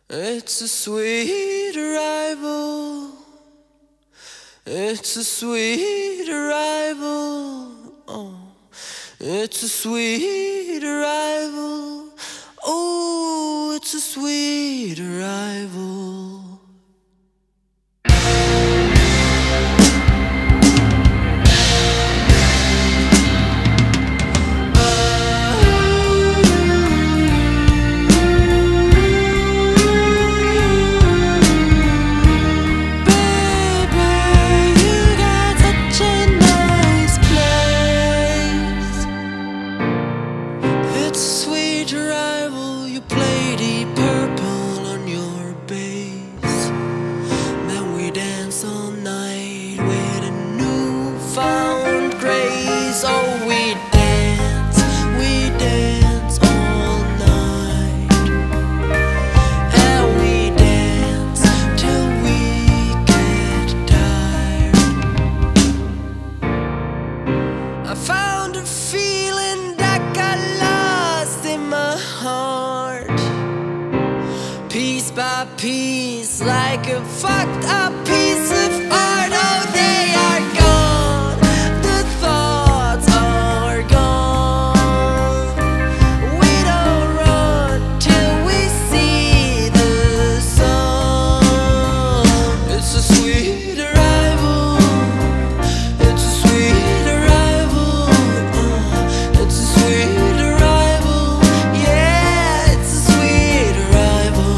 It's a sweet arrival. It's a sweet arrival. Oh, it's a sweet arrival. Oh, it's a sweet arrival. Like a fucked up piece of art. Oh, they are gone. The thoughts are gone. We don't run till we see the sun. It's a sweet arrival. It's a sweet arrival. It's a sweet arrival. Yeah, it's a sweet arrival.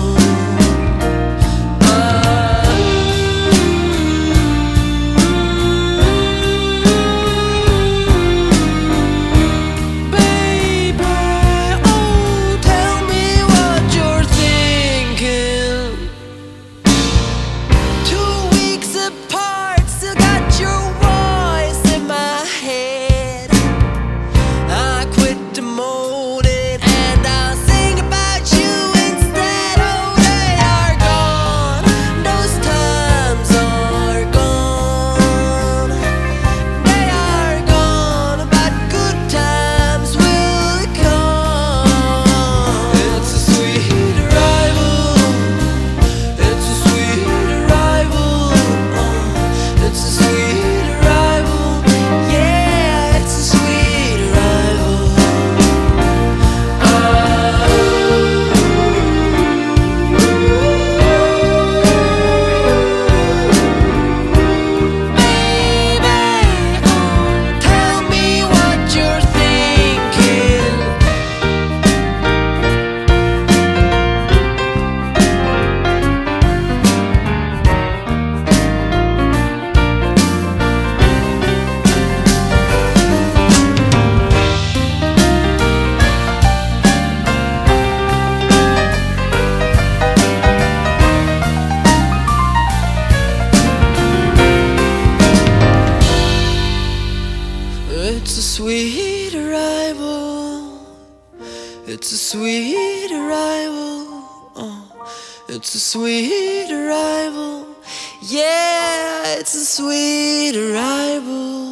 It's a sweet arrival. It's a sweet arrival. Oh, it's a sweet arrival. Yeah, it's a sweet arrival.